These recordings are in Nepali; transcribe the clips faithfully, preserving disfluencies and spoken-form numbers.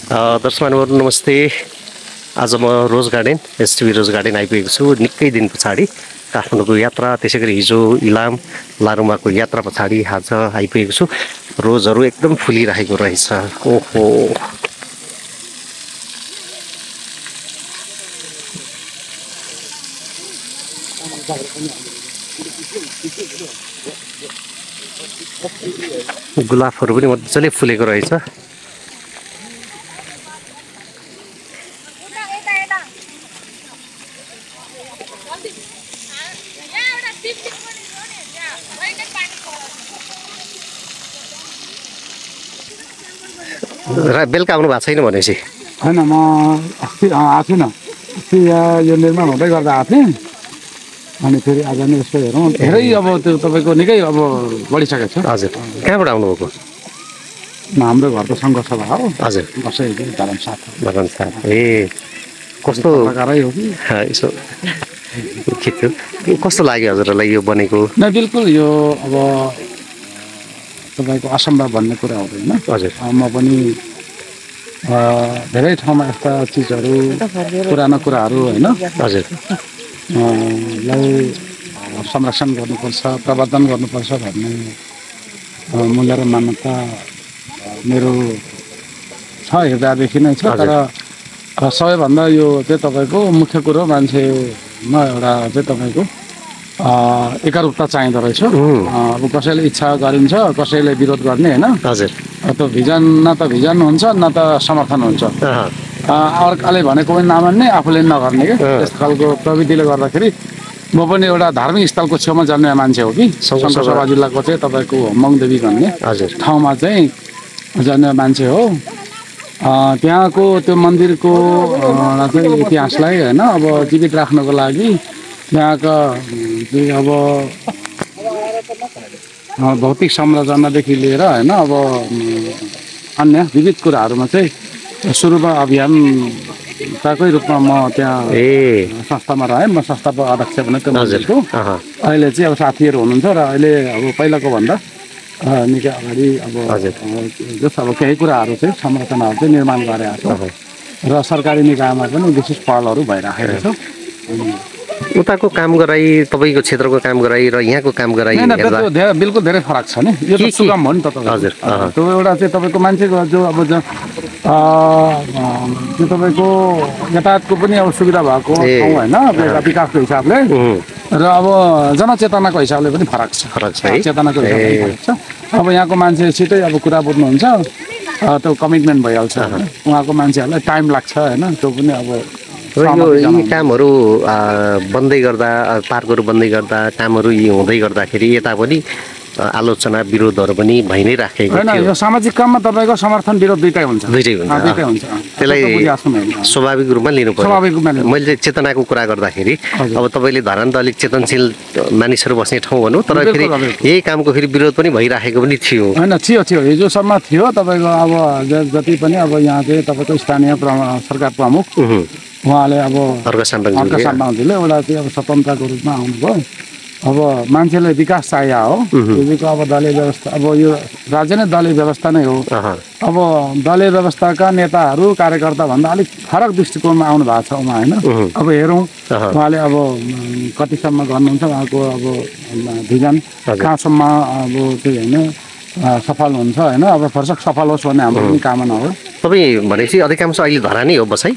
दर्शकहरू नमस्ते। आज म रोज गार्डन एसटिभी रोज गार्डन आइपुगेको छु। निकै दिन पछाडि काठमाडौँको यात्रा, त्यसै गरी हिजो इलाम लारुमाको यात्रा पछाडि आज आइपुगेको छु। रोजहरू एकदम फुलिरहेको रहेछ। ओहो, गुलाबहरू पनि मजाले फुलेको रहेछ। बेलुका आउनु भएको छैन भनेपछि? होइन, म अस्ति आएको थिइनँ। अस्ति यो निर्माण हुँदै गर्दा आएको थिएँ। अनि फेरि आज नै यसो हेरौँ। धेरै अब त्यो तपाईँको निकै अब बढिसकेको छ। हजुर, कहाँबाट आउनुभएको? हाम्रो घर त सङ्घ सभा हो। हजुर, बसाइ धरम साथ धरम साथ। ए कस्तो प्रकारै हो कि यसो खिच्यो। कस्तो लाग्यो हजुरलाई यो बनेको? न बिल्कुल यो अब तपाईँको असम्भव भन्ने कुरा हुँदैन। हजुर, म पनि धेरै ठाउँमा यस्ता चिजहरू, पुरानो कुराहरू होइन, हजुर, लाई संरक्षण गर्नुपर्छ, प्रवर्धन गर्नुपर्छ भन्ने मूल्य र मान्यता मेरो छ, हृदयदेखि नै छ। तर सबैभन्दा यो चाहिँ तपाईँको मुख्य कुरो मान्छेमा एउटा चाहिँ तपाईँको एकरूपता चाहिँदो रहेछ। अब कसैले इच्छा गरिन्छ, कसैले विरोध गर्ने होइन। हजुर, त्यो भिजन न त भिजन हुन्छ न त समर्थन हुन्छ। अर्काले भनेको पनि नमान्ने, आफूले नगर्ने क्या, त्यस्तो खालको प्रविधिले गर्दाखेरि म पनि एउटा धार्मिक स्थलको छेउमा जन्मे मान्छे हो कि। सङ्घसभा जिल्लाको चाहिँ तपाईँको मङदेवी भन्ने ठाउँमा चाहिँ जन्मे मान्छे हो। त्यहाँको त्यो मन्दिरको चाहिँ इतिहासलाई होइन अब जीवित राख्नको लागि त्यहाँका अब भौतिक संरचनादेखि लिएर होइन अब अन्य विविध कुराहरूमा चाहिँ सुरुमा अभियानकाकै रूपमा म त्यहाँ ए संस्थामा रहेँ। म संस्थाको अध्यक्ष भने त्यो मन्दिरको। अहिले चाहिँ अब साथीहरू हुनुहुन्छ र अहिले अब पहिलाको भन्दा निकै अगाडि अब जस अब केही कुराहरू चाहिँ संरचनाहरू चाहिँ निर्माण गरेको छ र सरकारी निकायमा पनि विशेष पहलहरू भइरहेको छ। उताको काम गराई, तपाईँको क्षेत्रको काम गराई र यहाँको काम गराई धेरै बिल्कुल धेरै फरक छ नि। यो त सुगम हो नि त। हजुर, त्यो एउटा चाहिँ तपाईँको मान्छेको जो अब त्यो तपाईँको यातायातको पनि अब सुविधा भएको ठाउँ होइन, विकासको हिसाबले र अब जनचेतनाको हिसाबले पनि फरक छ। फरक छ है, चेतनाको हिसाबले फरक छ। अब यहाँको मान्छे छिटै अब कुरा बुझ्नुहुन्छ, त्यो कमिटमेन्ट भइहाल्छ। उहाँको मान्छेहरूलाई टाइम लाग्छ होइन। त्यो पनि अब यो यी कामहरू बन्दै गर्दा, पार्कहरू बन्दै गर्दा, कामहरू यी हुँदै गर्दाखेरि यता पनि आलोचना विरोधहरू पनि भइ नै राखेको होइन। यो सामाजिक काममा तपाईँको समर्थन विरोध दुइटै हुन्छ। दुइटै हुन्छ, दुइटै हुन्छ। त्यसलाई स्वाभाविक रूपमा लिनु पर्छ। स्वाभाविक रूपमा मैले चाहिँ चेतनाको कुरा गर्दाखेरि अब तपाईँले धरान त अलिक चेतनशील मानिसहरू बस्ने ठाउँ भनौँ, तर फेरि यही कामको फेरि विरोध पनि भइराखेको पनि थियो होइन। थियो थियो हिजोसम्म थियो। तपाईँको अब जति पनि अब यहाँ चाहिँ तपाईँको स्थानीय सरकार प्रमुख उहाँले अब अर्का साम्बाङजीले एउटा चाहिँ अब स्वतन्त्रको रूपमा आउनुभयो। अब मान्छेले विकास चाहियो हो। यो अब दलीय व्यवस्था, अब यो राज्य नै दलीय व्यवस्था नै हो। अब दलीय व्यवस्थाका नेताहरू कार्यकर्ता भन्दा अलिक फरक दृष्टिकोणमा आउनु भएको छ उहाँ होइन। अब हेरौँ उहाँले अब कतिसम्म गर्नुहुन्छ, उहाँको अब भिजन कहाँसम्म अब चाहिँ होइन सफल हुन्छ होइन। अब फर्सक सफल होस् भन्ने हाम्रो पनि कामना हो। तपाईँ भनेपछि अधिकांश अहिले धरानै हो बसाइ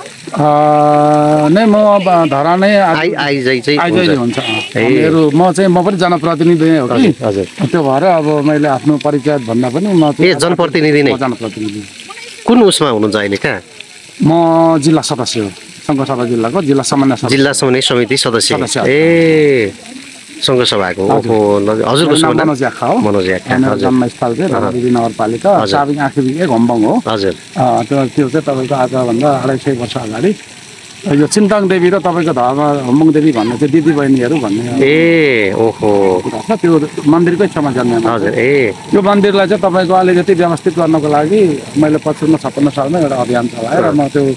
नै? म अब धरानै आइजाइ चाहिँ हुन्छ मेरो। म चाहिँ म पनि जनप्रतिनिधि नै हो कि। त्यो भएर अब मैले आफ्नो परिचय भन्दा पनि म ए जनप्रतिनिधि नै। जनप्रतिनिधि कुन उसमा हुनुहुन्छ अहिले? कहाँ? म जिल्ला सदस्य हो, सङ्घसभा जिल्लाको जिल्ला समन्वय जिल्ला समन्वय समिति सदस्य। ए सङ्घसभाको। हजुरको मनोज याखा हो। मनोज याखा जन्मस्थल चाहिँ धरादेवी नगरपालिका साबिङ आखिरी एक घम्बङ हो। हजुर, त्यो त्यो चाहिँ तपाईँको आजभन्दा अढाई सय वर्ष अगाडि यो चिन्ताङ देवी र तपाईँको धर्म हम्बङ देवी भन्ने चाहिँ दिदी बहिनीहरू भन्ने ए ओहो छ। त्यो मन्दिरकै छेउमा जन्मेको। हजुर, ए यो मन्दिरलाई चाहिँ तपाईँको अलिकति व्यवस्थित गर्नको लागि मैले पचपन्न छप्पन्न सालमा एउटा अभियान चलाएँ र म त्यो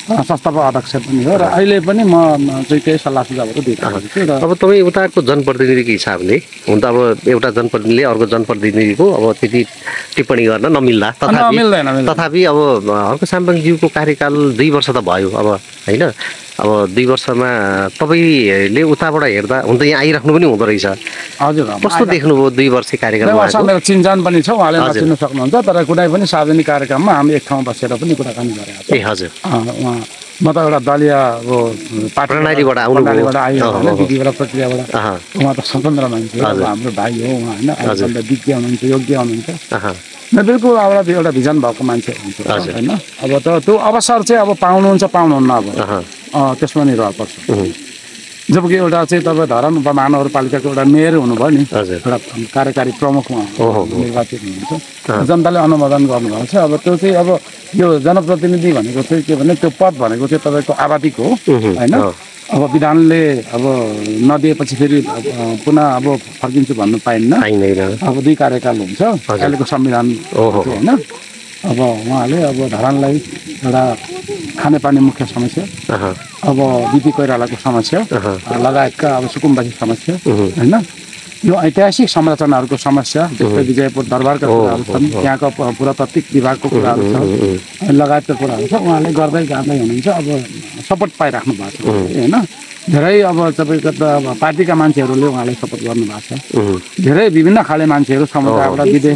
संस्थापक अध्यक्ष पनि हो र अहिले पनि म चाहिँ केही सल्लाह सुझावहरू दिइरहेको छु र अब तपाईँ उताको जनप्रतिनिधिको हिसाबले हुन त अब एउटा जनप्रतिनिधिले अर्को जनप्रतिनिधिको अब त्यति टिप्पणी गर्न नमिल्ला, तथापि मिल्दैन तथापि अब हर्क साम्पाङज्यूको कार्यकाल दुई वर्ष त भयो अब होइन। अब दुई वर्षमा तपाईँले उताबाट हेर्दा हुन त यहाँ आइराख्नु पनि हुँदो रहेछ, हजुर कस्तो देख्नुभयो दुई वर्ष कार्यकालमा? मेरो चिन्जान पनि छ, उहाँले नचिन्नु सक्नुहुन्छ, तर कुनै पनि सार्वजनिक कार्यक्रममा हामी एक ठाउँ बसेर पनि कुराकानी गरेका छौँ। ए हजुर, उहाँ म त एउटा दलीय अब पार्टी प्रणालीबाट आउनु आयो होइन, विधिबाट प्रक्रियाबाट उहाँ त स्वतन्त्र मान्छे हो, हाम्रो भाइ हो उहाँ होइन, अहिलेसम्म विज्ञ हुनुहुन्छ, योग्य हुनुहुन्छ, बिल्कुल एउटा एउटा भिजन भएको मान्छे हुनुहुन्छ होइन। अब त त्यो अवसर चाहिँ अब पाउनुहुन्छ पाउनुहुन्न अब त्यसमा निर्भर पर्छ। जबकि एउटा चाहिँ तपाईँ धरान उपमहानगरपालिकाको एउटा मेयर हुनुभयो नि, एउटा कार्यकारी प्रमुख निर्वाचित हुनुहुन्छ, जनताले अनुमोदन गर्नुभएको छ। अब त्यो चाहिँ अब यो जनप्रतिनिधि भनेको चाहिँ के भने त्यो पद भनेको चाहिँ तपाईँको आबादीको हो होइन। अब विधानले अब नदिएपछि फेरि पुनः अब फर्किन्छु भन्नु पाइन्न, अब दुई कार्यकाल हुन्छ अहिलेको संविधान होइन। अब उहाँले अब धरानलाई एउटा खानेपानी मुख्य समस्या, अब बिपी कोइरालाको समस्या लगायतका अब सुकुम्बासी समस्या होइन, यो ऐतिहासिक संरचनाहरूको समस्या जस्तै विजयपुर दरबारका कुराहरू छन्, त्यहाँको पुरातात्विक विभागको कुराहरू छ लगायतका कुराहरू छ, उहाँले गर्दै गर्दै हुनुहुन्छ। अब सपोर्ट पाइराख्नु भएको छ होइन। धेरै अब तपाईँको त अब पार्टीका मान्छेहरूले उहाँलाई सपोर्ट गर्नुभएको छ, धेरै विभिन्न खाले मान्छेहरू समुदायबाट विदेश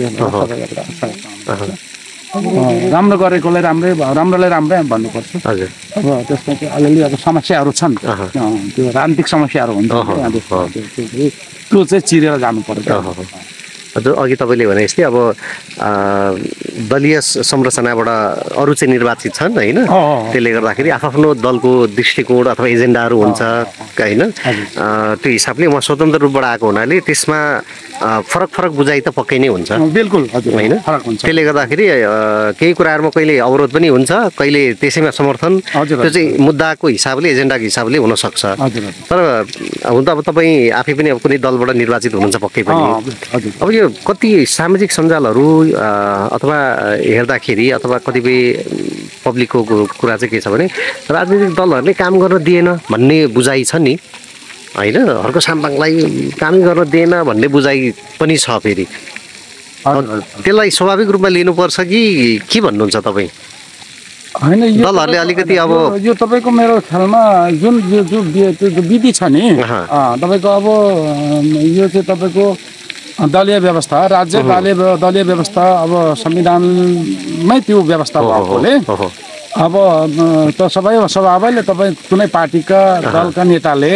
विदेशबाट राम्रो गरेकोलाई राम्रै राम्रोलाई राम्रै भन्नुपर्छ। अब त्यसमा चाहिँ अलिअलि अब समस्याहरू छन्, त्यो राजनीतिक समस्याहरू हुन्छ, त्यो चाहिँ चिरेर जानु पर्छ। हजुर, अघि तपाईँले भने जस्तै अब दलीय संरचनाबाट अरू चाहिँ निर्वाचित छन् होइन, त्यसले गर्दाखेरि आफ्नो दलको दृष्टिकोण अथवा एजेन्डाहरू हुन्छ होइन। त्यो हिसाबले म स्वतन्त्र रूपबाट आएको हुनाले त्यसमा फरक फरक बुझाइ त पक्कै नै हुन्छ बिल्कुल होइन। त्यसले गर्दाखेरि केही कुराहरूमा कहिले अवरोध पनि हुन्छ, कहिले त्यसैमा समर्थन, त्यो चाहिँ मुद्दाको हिसाबले एजेन्डाको हिसाबले हुनसक्छ। तर हुन त अब तपाईँ आफै पनि अब कुनै दलबाट निर्वाचित हुनुहुन्छ पक्कै पनि। अब यो कति सामाजिक सञ्जालहरू अथवा हेर्दाखेरि अथवा कतिपय पब्लिकको कुरा चाहिँ के छ भने राजनीतिक दलहरूले काम गर्न दिएन भन्ने बुझाइ छ नि होइन, हर्क साम्पाङलाई काम गर्न दिएन भन्ने बुझाइ पनि छ। फेरि त्यसलाई स्वाभाविक रूपमा लिनुपर्छ कि के भन्नुहुन्छ तपाईँ? होइन, दलहरूले अलिकति अब यो तपाईँको मेरो ख्यालमा जुन यो विधि छ नि तपाईँको, अब यो चाहिँ तपाईँको दलीय व्यवस्था, राज्य दलीय दलीय व्यवस्था अब संविधानमै त्यो व्यवस्था भएकोले अब त सबै स्वभावैले तपाईँ कुनै पार्टीका दलका नेताले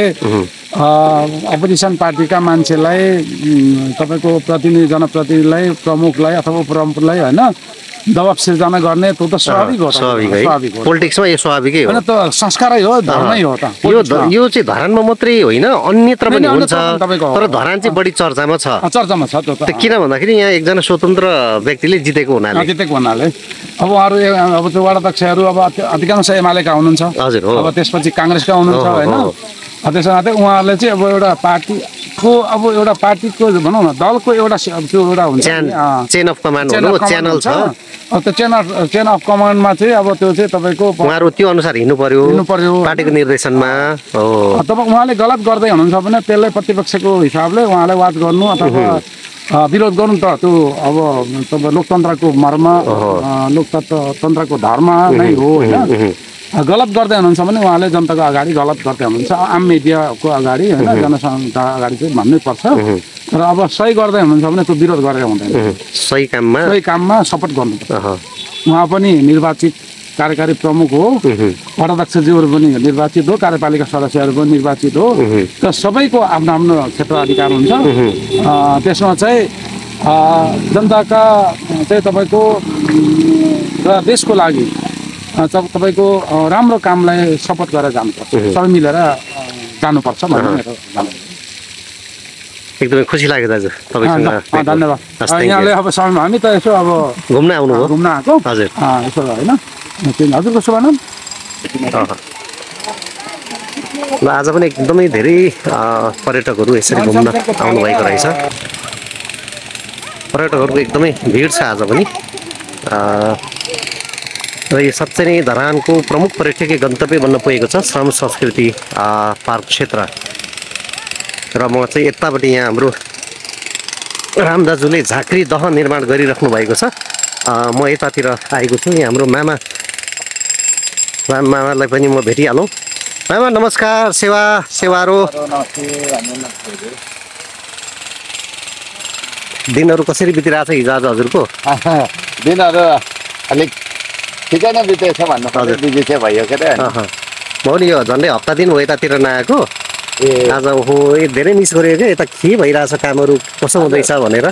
अपोजिसन पार्टीका मान्छेलाई तपाईँको प्रतिनिधि जनप्रतिनिधिलाई प्रमुखलाई अथवा उपप्रमुखलाई होइन दबाब सिर्जना गर्ने त्यो त स्वाभाविक हो, स्वाभाविक हो। पोलिटिक्समा यो स्वाभाविकै हो, त संस्कारै हो, धर्मै हो। त यो यो चाहिँ धरानमा मात्रै होइन अन्यत्र पनि हुन्छ, तर धरान चाहिँ बढी चर्चामा छ चर्चामा छ त्यो त। किन भन्दाखेरि यहाँ एकजना स्वतन्त्र व्यक्तिले जितेको हुनाले जितेको हुनाले अब उहाँहरू अब त्यो वडाध्यक्षहरू अब अधिकांश एमालेका हुनुहुन्छ, हजुर हो, अब त्यसपछि काङ्ग्रेसका हुनुहुन्छ होइन। त्यसो नाते उहाँहरूले चाहिँ अब एउटा पार्टीको अब एउटा पार्टीको भनौँ न दलको एउटा त्यो एउटा हुन्छ चेन अफ कमान्ड च्यानल छ, अब त्यो चेन अफ चेन अफ कमान्डमा चाहिँ अब त्यो चाहिँ तपाईँको उहाँहरू त्यो अनुसार हिँड्नु पर्यो हिँड्नु पर्यो पार्टीको निर्देशनमा हो। तपाईँ उहाँले गलत गर्दै हुनुहुन्छ भने त्यसलाई प्रतिपक्षको हिसाबले उहाँलाई वाच गर्नु अथवा विरोध गर्नु त त्यो अब तपाईँ लोकतन्त्रको मर्म लोकतन्त्र तन्त्रको धर्म नै हो होइन। गलत गर्दै हुनुहुन्छ भने उहाँले जनताको अगाडि गलत गर्दै हुनुहुन्छ, आम मिडियाको अगाडि होइन जनसङ्ख्या अगाडि चाहिँ भन्नै पर्छ। तर अब सही गर्दै हुनुहुन्छ भने त्यो विरोध गरेर हुँदैन, सही काममा सही काममा सपोर्ट गर्नुपर्छ। उहाँ पनि निर्वाचित कार्यकारी प्रमुख हो, वडाध्यक्षज्यूहरू पनि निर्वाचित हो, कार्यपालिका सदस्यहरू पनि निर्वाचित हो, त सबैको आफ्नो आफ्नो क्षेत्र अधिकार हुन्छ। त्यसमा चाहिँ जनताका चाहिँ तपाईँको र देशको लागि तपाईँको राम्रो कामलाई सपोर्ट गरेर जानुपर्छ, सबै मिलेर जानुपर्छ भन्ने मेरो भनाइ। एकदमै खुसी लाग्यो दाजु तपाईँसँग, धन्यवाद। यहाँले अब समयमा हामी त यसो अब घुम्न आउनुभयो, घुम्न आएको हजुर यसो होइन। हजुरको शुभ नाम? ल आज पनि एकदमै धेरै पर्यटकहरू यसरी घुम्न आउनुभएको रहेछ, पर्यटकहरूको एकदमै भिड छ आज पनि। र यो साँच्चै नै धरानको प्रमुख पर्यटकीय गन्तव्य बन्न पुगेको छ श्रम संस्कृति पार्क क्षेत्र। र म चाहिँ यतापट्टि यहाँ हाम्रो राम दाजुले झाँक्री दह निर्माण गरिराख्नु भएको छ। म यतातिर आएको छु। यहाँ हाम्रो मामा राम मामालाई पनि म भेटिहालौँ। मामा नमस्कार, सेवा सेवारो दिनहरू कसरी बितिरहेको छ हिजो आज हजुरको? दिनहरू अलिक ठिकै नै बितेछ भन्नु पर्यो, बिजी चाहिँ भयो के अरे। म नि यो झन्डै हप्ता दिन हो यतातिर नआएको। आज ओहो धेरै मिस गरेको क्या, यता के भइरहेछ कामहरू कसो हुँदैछ भनेर।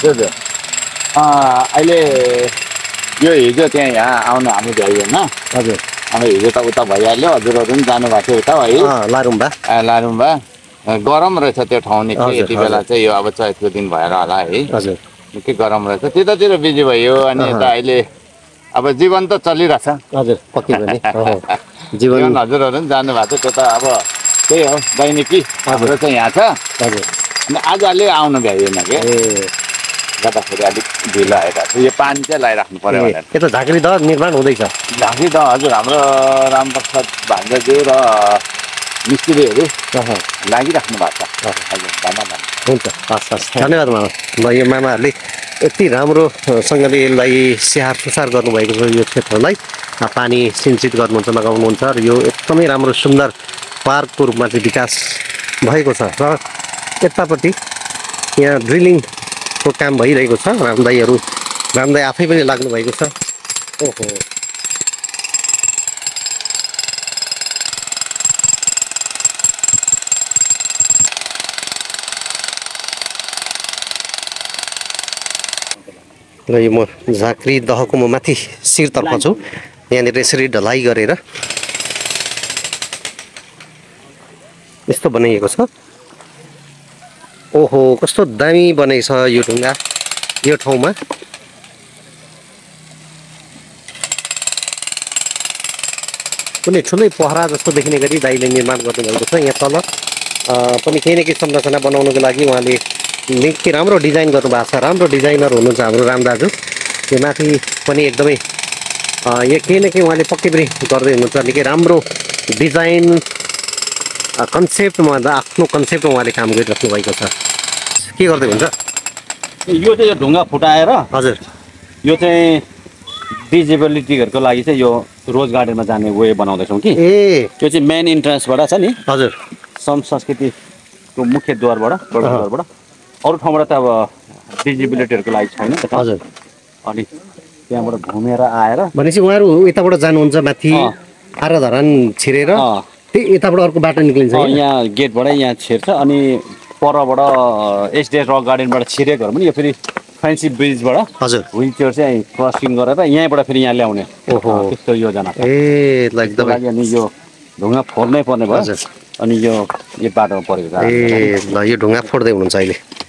अहिले यो हिजो त्यहाँ यहाँ आउनु हामी भ्याइएन। हजुर अब हिजो त उता भइहाल्यो, हजुरहरू पनि जानुभएको थियो उता है लारुम्बा। लारुम्बा गरम रहेछ त्यो ठाउँ निकै, यति बेला चाहिँ यो अब चैतको दिन भएर होला है। हजुर निकै गरम रहेछ, त्यतातिर बिजी भयो। अनि यता अहिले अब जीवन त चलिरहेछ। हजुर पक्कै पनि जीवन हजुरहरू पनि जानुभएको थियो, त्यो त अब त्यही हो दैनिकी हाम्रो चाहिँ यहाँ छ। हजुर आज अलिक आउनु भ्याइएन कि गर्दाखेरि अलिक ढिलो आइरहेको छ। यो पानी चाहिँ लगाइराख्नु पर्यो भनेर। यता झाँक्री दह निर्माण हुँदैछ। झाँक्री दह हजुर हाम्रो रामप्रसाद भान्जाज्यू र मिस्त्रीहरू लागिराख्नु भएको छ। हजुर धन्यवाद। हुन्छ हस् हस् धन्यवाद मामा। ल यो मामाहरूले यति राम्रोसँगले यसलाई स्याहार सुसार गर्नुभएको छ यो क्षेत्रलाई, पानी सिंचित गर्नुहुन्छ लगाउनुहुन्छ र यो एकदमै राम्रो सुन्दर पार्कको रूपमा चाहिँ विकास भएको छ। र यतापट्टि यहाँ ड्रिलिङको काम भइरहेको छ। रामदाईहरू रामदाई आफै पनि लाग्नु भएको छ। ओहो र यो म झाँक्री दहको म माथि शिरतर्फ छु। यहाँनिर यसरी ढलाइ गरेर यस्तो बनाइएको छ। ओहो कस्तो दामी बनेको छ यो ढुङ्गा यो ठाउँमा। कुनै ठुलै पहरा जस्तो देखिने गरी दाइले निर्माण गर्नुभएको छ। यहाँ तल पनि केही न केही संरचना बनाउनको लागि उहाँले निकै राम्रो डिजाइन गर्नुभएको छ। राम्रो डिजाइनर हुनुहुन्छ हाम्रो राम दाजु। यो माथि पनि एकदमै यो केही न केही उहाँले पक्कै पनि गर्दै हुनुहुन्छ। निकै राम्रो डिजाइन कन्सेप्टमा आफ्नो कन्सेप्टमा उहाँले काम गरिराख्नु भएको छ। के गर्दै हुन्छ यो चाहिँ यो ढुङ्गा फुटाएर हजुर यो चाहिँ डिजेबिलिटीहरूको लागि चाहिँ यो रोज गार्डनमा जाने वे बनाउँदैछौँ कि। ए त्यो चाहिँ मेन इन्ट्रेन्सबाट छ नि, हजुर श्रम संस्कृतिको मुख्य द्वारबाट द्वारबाट अरू ठाउँबाट त अब डिजेबिलिटीहरूको लागि छैन। हजुर अनि त्यहाँबाट घुमेर आएर भनेपछि उहाँहरू यताबाट जानुहुन्छ माथि आरा धरान छिरेर त्यही यताबाट अर्को बाटो निक्लिन्छ। यहाँ गेटबाटै यहाँ छिर्छ अनि परबाट एसडिएस रक गार्डनबाट छिरेकोहरू पनि यो फेरि फ्यान्सी ब्रिजबाट हजुर व्हिल चेयर चाहिँ क्रसिङ गरेर यहीँबाट फेरि यहाँ ल्याउने ओहो त्यस्तो योजना छ। ए एकदमै अनि यो ढुङ्गा फोड्नै पर्ने भयो। अनि यो यो बाटोमा परेको छ। ए ल यो ढुङ्गा फोड्दै हुनुहुन्छ अहिले।